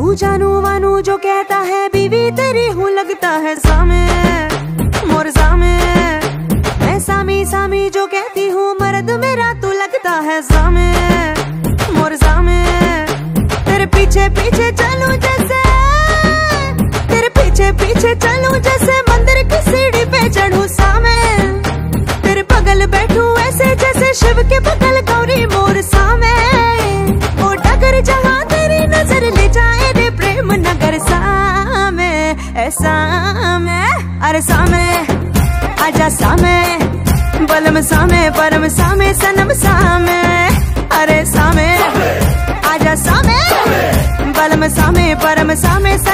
तू जानू वानू जो कहता है बीवी तेरी हूँ लगता है सामे मोर सामे। मैं सामी सामी जो कहती हूँ मर्द मेरा तू लगता है सामे मोर सामे। तेरे पीछे पीछे चलूं जैसे, तेरे पीछे पीछे चलूं जैसे मंदिर की सीढ़ी पे चढ़ूं सामे। तेरे बगल बैठूं ऐसे जैसे शिव के बगल गौरी मोर सामे। ओ डगर जहाँ तेरी नजर ले जाए रे प्रेम नगर सामे ऐसा में। अरे सामे आजा सामे बलम सामे परम सामे सनम सामे। अरे सामे आजा सामे बलम सामे परम सामे।